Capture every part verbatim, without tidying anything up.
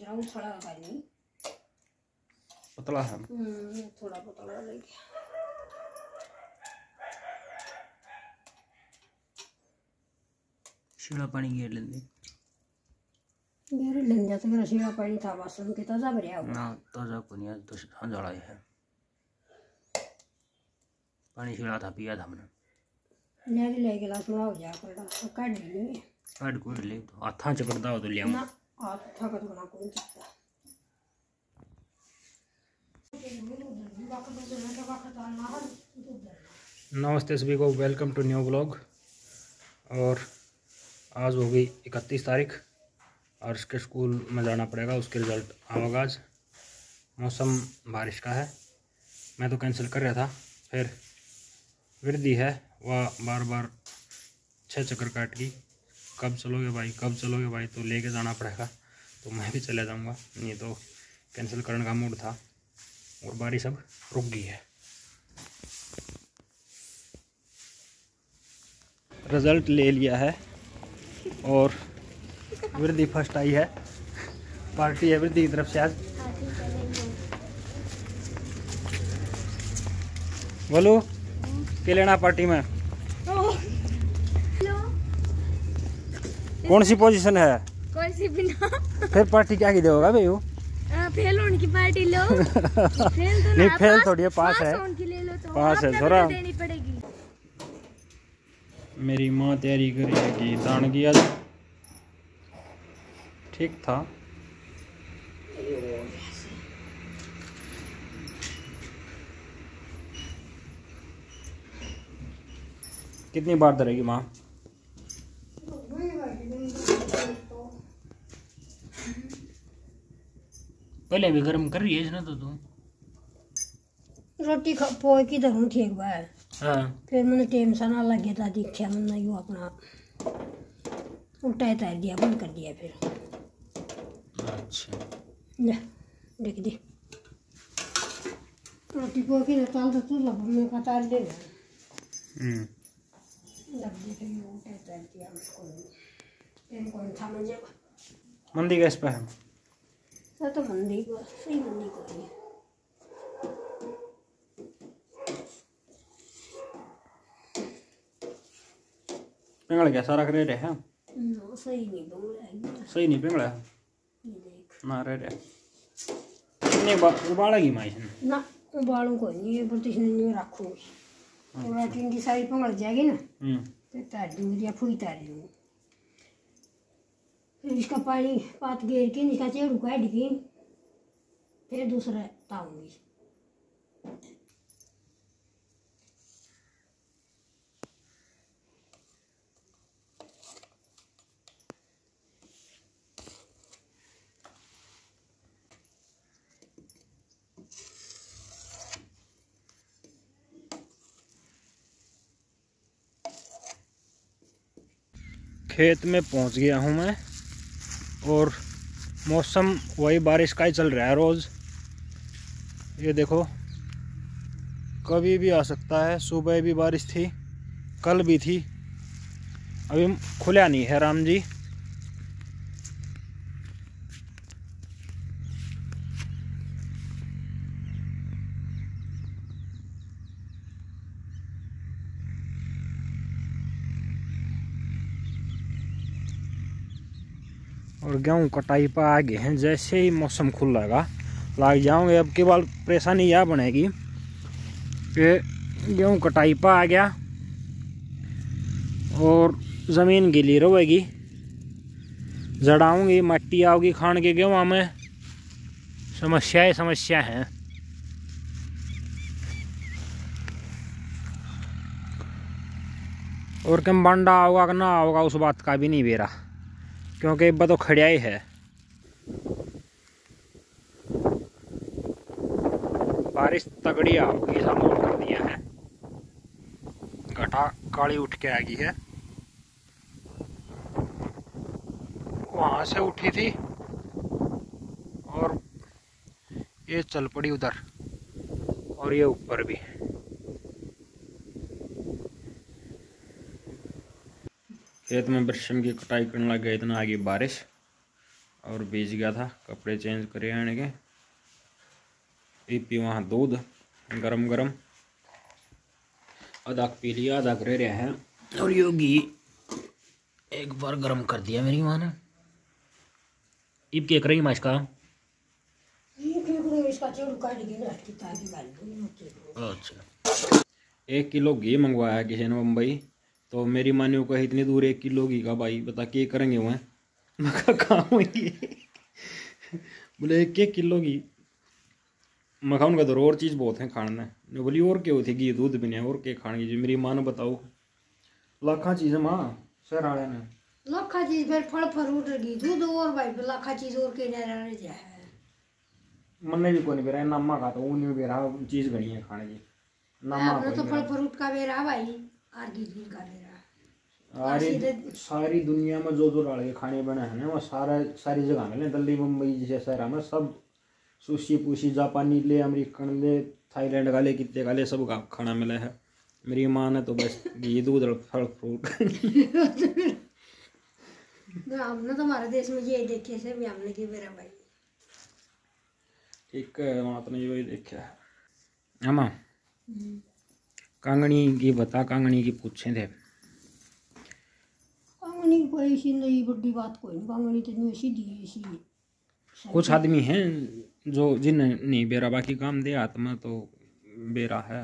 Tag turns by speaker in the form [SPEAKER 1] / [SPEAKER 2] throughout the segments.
[SPEAKER 1] जरा उछड़ा पानी
[SPEAKER 2] पतला है
[SPEAKER 1] हम्म थोड़ा पतला लग गया।
[SPEAKER 2] शीला पानी घेर लेंगे
[SPEAKER 1] घेर लेंगे जाते मेरा शीला पानी था बासन के ताजा भरिया हुआ
[SPEAKER 2] ना ताजा को नहीं आज तो संजाड़ा है पानी शीला था पिया था हमने
[SPEAKER 1] ले ले गिलास में हो जा पड़ा तो काट लेंगे
[SPEAKER 2] काट कोड ले तो हाथा चपड़दा हो तो ले
[SPEAKER 1] ना हाथ था का तो ना कोई चपड़ा
[SPEAKER 2] नमस्ते सभी को, वेलकम टू न्यू ब्लॉग। और आज हो गई इकतीस तारीख और इसके स्कूल में जाना पड़ेगा, उसके रिज़ल्ट आएगा आज। मौसम बारिश का है, मैं तो कैंसिल कर रहा था, फिर वृद्धि है वह बार बार छः चक्कर काट गई, कब चलोगे भाई कब चलोगे भाई, तो लेके जाना पड़ेगा। तो मैं भी चले जाऊँगा, नहीं तो कैंसिल करने का मूड था और बारिश अब रुक गई है। रिज़ल्ट ले लिया है और वृद्धि फर्स्ट आई है। पार्टी है वृद्धि की तरफ से आज। बोलो क्या लेना पार्टी में? कौन सी पोजीशन है?
[SPEAKER 3] कौन सी बिना
[SPEAKER 2] फिर पार्टी क्या की दोगा भाई?
[SPEAKER 3] फेल होने की पार्टी लो। फेल तो
[SPEAKER 2] नहीं
[SPEAKER 3] ना,
[SPEAKER 2] फेल
[SPEAKER 3] पास,
[SPEAKER 2] थोड़ी है, पास है,
[SPEAKER 3] पास ले लो तो
[SPEAKER 2] पास है
[SPEAKER 3] थोड़ा
[SPEAKER 2] थोड़ा
[SPEAKER 3] देनी पड़ेगी।
[SPEAKER 2] मेरी माँ तैयारी करेगी दान की आज। ठीक था। कितनी बार धरेगी माँ? पहले भी गर्म कर रही है इसने तो तू
[SPEAKER 1] रोटी खा पोए की धरूं ठीक बा।
[SPEAKER 2] हाँ
[SPEAKER 1] फिर मैंने टेंशन ना लगे था, दिखा मैंने यू अपना उल्टा तार दिया, बंद कर दिया। फिर
[SPEAKER 2] अच्छा
[SPEAKER 1] ले देख दे रोटी पोए की ताल तो तू लब में का तार दे
[SPEAKER 2] हम्म
[SPEAKER 1] लग दे फिर उल्टा तार दिया उसको। फिर कौन था मुझे
[SPEAKER 2] मंदी गैस पे है
[SPEAKER 1] सर तो मंदी को सही मंदी को नहीं
[SPEAKER 2] पिंगल क्या सारा करे रहे हैं?
[SPEAKER 1] ना सही नहीं बोल
[SPEAKER 2] सही नहीं पिंगला
[SPEAKER 1] ये देख
[SPEAKER 2] ना रह रहे कितने बार उबालेगी माँ इसने?
[SPEAKER 1] ना उबालू कोई नहीं, ये बोलते नहीं रखूंगी थोड़ा टिंडी सारी पंगड़ जाएगी ना
[SPEAKER 2] हम्म
[SPEAKER 1] तो तार दूंगी या फुई तार दूंगी। फिर इसका पानी पात घेर के इसका चेड़ू काट के फिर दूसरा ताऊंगी।
[SPEAKER 2] खेत में पहुंच गया हूं मैं और मौसम वही बारिश का ही चल रहा है रोज़। ये देखो कभी भी आ सकता है, सुबह भी बारिश थी, कल भी थी, अभी खुला नहीं है राम जी। और गेहूँ कटाई पर आ गए हैं, जैसे ही मौसम खुलेगा लग जाओगे। अब केवल परेशानी यह बनेगी कि गेहूँ कटाई पर आ गया और ज़मीन गीली रहेगी, जड़ाऊँगी, मट्टी आओगी खान के गेहूँ में, समस्याएं समस्या हैं। और कम बांडा होगा कि ना होगा उस बात का भी नहीं बेरा, क्योंकि इब्बा तो खड़िया ही है। बारिश तगड़ी आओगी ऐसा मोल कर दिया है, घटा काली उठ के आ गई है, वहां से उठी थी और ये चल पड़ी उधर और ये ऊपर भी। खेत में बरसम की कटाई करने लग गए, इतना आ गई बारिश और भीज गया था, कपड़े चेंज करे आने के। ये पी वहाँ दूध गरम गरम आधा पी लिया, आधा करे रहा है। और यो घी एक बार गरम कर दिया मेरी माँ ने। इब के करेंगे माश का अच्छा। एक किलो घी मंगवाया किसी ने मुंबई, तो मेरी माँ ने कहा इतनी दूर एक किलो घी का भाई बता के करेंगे वह। मैं कहा कहाँ होंगे बोले एक एक किलो घी। मैं खाऊंगा तो और चीज़ बहुत है खाने में। बोली और क्या होती घी दूध भी नहीं और क्या खाने की। मेरी माँ ने बताओ लाखा चीज़ माँ शहर आने ने
[SPEAKER 1] लाखा चीज फिर फल फ्रूट घी दूध और भाई लाखा चीज और के नहीं जाए।
[SPEAKER 2] मन भी कोई नहीं बेरा नामा खाता वो नहीं बेरा चीज़ घनी है खाने की।
[SPEAKER 1] नामा तो फल फ्रूट का बेरा भाई और घी दूध का बेरा।
[SPEAKER 2] सारी सारी दुनिया में जो जो डाल के खाने बने हैं ना वो सारा सारी जगह में दिल्ली मुंबई जैसे शहर में सब सुशी पूशी जापानी ले अमेरिकन ले थाईलैंड का ले कितने का ले सब का खाना मिला है। मेरी माँ ने तो बस घी दूध और फल फ्रूट
[SPEAKER 1] हमने तो हमारे देश में ये देखे से भी हमने की बेरा भाई
[SPEAKER 2] ठीक है। वहाँ तो नहीं वही देखा है हम कांगनी की बता कांगनी की पूछे थे।
[SPEAKER 1] कांगनी की कोई सी नहीं बड़ी बात कोई नहीं। कांगनी तो नहीं सीधी सी।
[SPEAKER 2] कुछ आदमी हैं जो जिन नहीं बेरा बाकी काम दे आत्मा तो बेरा है।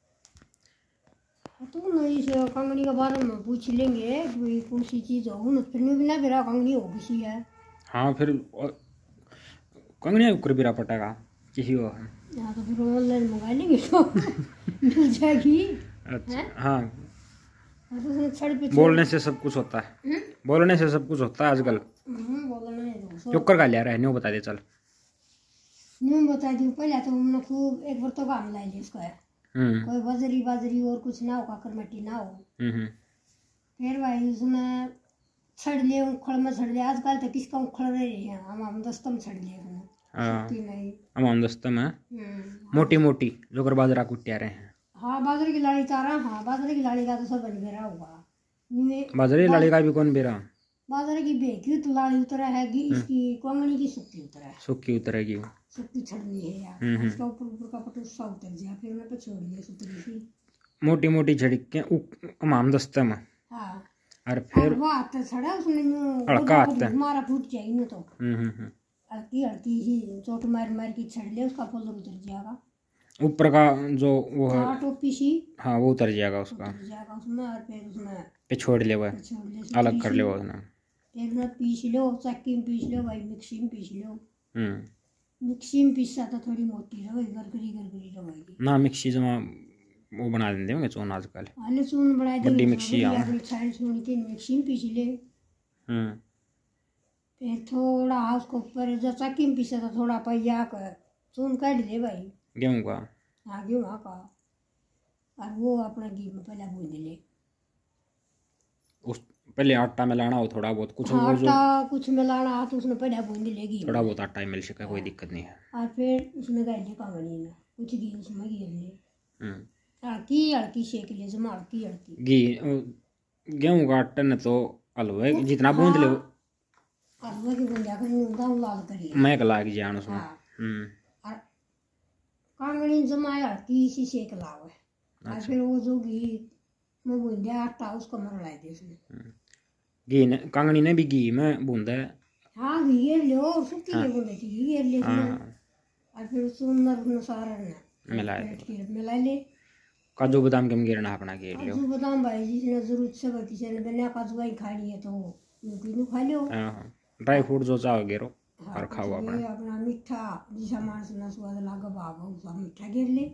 [SPEAKER 1] तो नहीं से कांगनी के बारे में पूछ लेंगे कोई कौन सी चीज़ हो ना फिर भी ना बेरा कांगनी हो किसी है।
[SPEAKER 2] हाँ फिर कांगनी ऊपर बेरा पटेगा किसी को।
[SPEAKER 1] हाँ तो फिर ऑनलाइन मंगा लेंगे तो मिल जाएगी।
[SPEAKER 2] अच्छा हाँ
[SPEAKER 1] तो छड़ पे
[SPEAKER 2] बोलने से सब कुछ होता है। बोलने से सब कुछ होता है आजकल।
[SPEAKER 1] बोलने
[SPEAKER 2] चुक्कर का लिया रहा है न्यू बता दे चल
[SPEAKER 1] न्यू बता दी पहले तो हमने खूब एक बार तो काम ला लिया इसको है कोई बजरी बाजरी और कुछ ना हो काकर मट्टी ना हो। फिर भाई उसमें छड़ लिए उखड़ में छड़ लिया। आजकल तो किसका उखड़ रहे हैं हम हम दस्तम छड़ लिए नहीं
[SPEAKER 2] हम हम दस्तम है मोटी मोटी जो कर बाजरा कुटिया रहे हैं।
[SPEAKER 1] हाँ बाजरे की लाड़ी चारा। हाँ बाजरे की लाड़ी का तो सब बन बेरा होगा।
[SPEAKER 2] बाजरे लाड़ी का भी कौन बेरा
[SPEAKER 1] बाजरे की बेकी तो लाड़ी उतरा है इसकी कांगनी की सुक्की उतरा है।
[SPEAKER 2] सुक्की उतरेगी
[SPEAKER 1] सुक्की छड़नी है यार उसका ऊपर ऊपर का पटुसा उतर गया फिर मैं छोड़ दिया सुतरी सी
[SPEAKER 2] मोटी मोटी झड़क के हम दस्ते में।
[SPEAKER 1] हाँ
[SPEAKER 2] और फिर
[SPEAKER 1] वो आता छड़ा उसने
[SPEAKER 2] हल्का आता है
[SPEAKER 1] मारा फूट जाएगी ना तो हल्की हल्की ही चोट मार मार की छड़ ले उसका फल उतर जाएगा।
[SPEAKER 2] ऊपर का जो वो है
[SPEAKER 1] टोपी सी
[SPEAKER 2] हाँ वो उतर जाएगा उसका
[SPEAKER 1] उतर जाएगा उसमें और फिर उसमें
[SPEAKER 2] पे छोड़ ले वो अलग कर ले वो ना
[SPEAKER 1] एक ना पीस लो चक्की में पीस लो भाई मिक्सी में पीस लो।
[SPEAKER 2] हम्म
[SPEAKER 1] मिक्सी में पीसा तो थोड़ी मोटी रहेगी गरगरी गरगरी रहेगी
[SPEAKER 2] ना मिक्सी जमा वो बना देते होंगे चून आजकल
[SPEAKER 1] आने चून बना दे
[SPEAKER 2] बड़ी मिक्सी आ
[SPEAKER 1] अपनी साइड चून के मिक्सी में पीस ले।
[SPEAKER 2] हम्म
[SPEAKER 1] फिर थोड़ा उसको ऊपर जो चक्की में पीसा तो थोड़ा पहिया कर चून काट दे भाई
[SPEAKER 2] गेहूँ का।
[SPEAKER 1] हाँ गेहूँ का और वो अपना घी में पहले भून ले।
[SPEAKER 2] उस पहले आटा मिलाना हो थोड़ा बहुत कुछ
[SPEAKER 1] हाँ, आटा कुछ मिलाना तो उसने पहले भून लेगी
[SPEAKER 2] थोड़ा बहुत आटा मिल सके कोई दिक्कत नहीं है।
[SPEAKER 1] और फिर उसमें गाय ले कांगनी में कुछ घी उसमें घेर ले
[SPEAKER 2] हम्म
[SPEAKER 1] हल्की हल्की सेक ले जमा हल्की हल्की
[SPEAKER 2] घी गेहूँ का आटा ने तो हलवे जितना बूंद ले
[SPEAKER 1] हलवा की बूंदा करनी दाम लाल करिए
[SPEAKER 2] मैं लाग जान उसमें। हम्म
[SPEAKER 1] और कांगनी जमा हल्की सी सेक लावे और फिर वो जो घी में बूंदा आटा उसको मरला दे उसमें
[SPEAKER 2] घी ने कांगनी ने भी घी में बूंदा है।
[SPEAKER 1] हाँ घी घेर लो और सूखी के बूंदे थी घी घेर ले और फिर सुंदर सारा
[SPEAKER 2] मिला
[SPEAKER 1] मिला ले।
[SPEAKER 2] काजू बादाम के गिरना अपना घेर लो।
[SPEAKER 1] काजू बादाम भाई जिसने जरूरत से किसी ने बिना काजू का ही खानी है तो तीनों खा लो।
[SPEAKER 2] ड्राई फ्रूट जो चाहो घेरो और खाओ
[SPEAKER 1] अपना अपना मीठा जिसा मानस ना स्वाद लागे भाव उसका मीठा घेर ले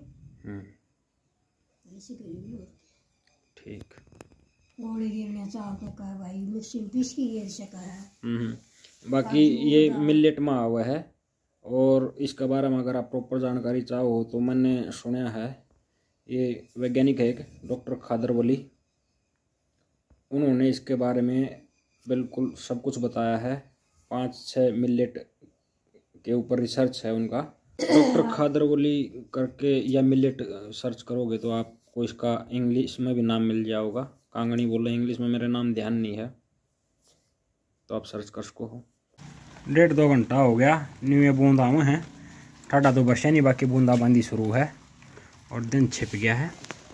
[SPEAKER 1] ऐसे करिए।
[SPEAKER 2] ठीक
[SPEAKER 1] गोले घेरने चाहो तो कह भाई मिक्सी में पीस के घेर सका है।
[SPEAKER 2] बाकी ये मिलेट में हुआ है और इसके बारे में अगर आप प्रॉपर जानकारी चाहो तो मैंने सुना है ये वैज्ञानिक है एक डॉक्टर खादरवली उन्होंने इसके बारे में बिल्कुल सब कुछ बताया है। पाँच छः मिलेट के ऊपर रिसर्च है उनका। डॉक्टर खादरवली करके या मिलेट सर्च करोगे तो आपको इसका इंग्लिश में भी नाम मिल जाएगा। कांगनी बोले इंग्लिश में मेरे नाम ध्यान नहीं है तो आप सर्च कर सको हो। डेढ़ दो घंटा हो गया न्यू ये बूंदा में है, ठाडा तो बरसा नहीं, बाकी बूंदाबांदी शुरू है और दिन छिप गया है।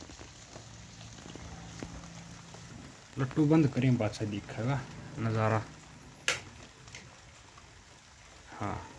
[SPEAKER 2] लट्टू बंद करें, बादशाह दिखेगा नज़ारा। हाँ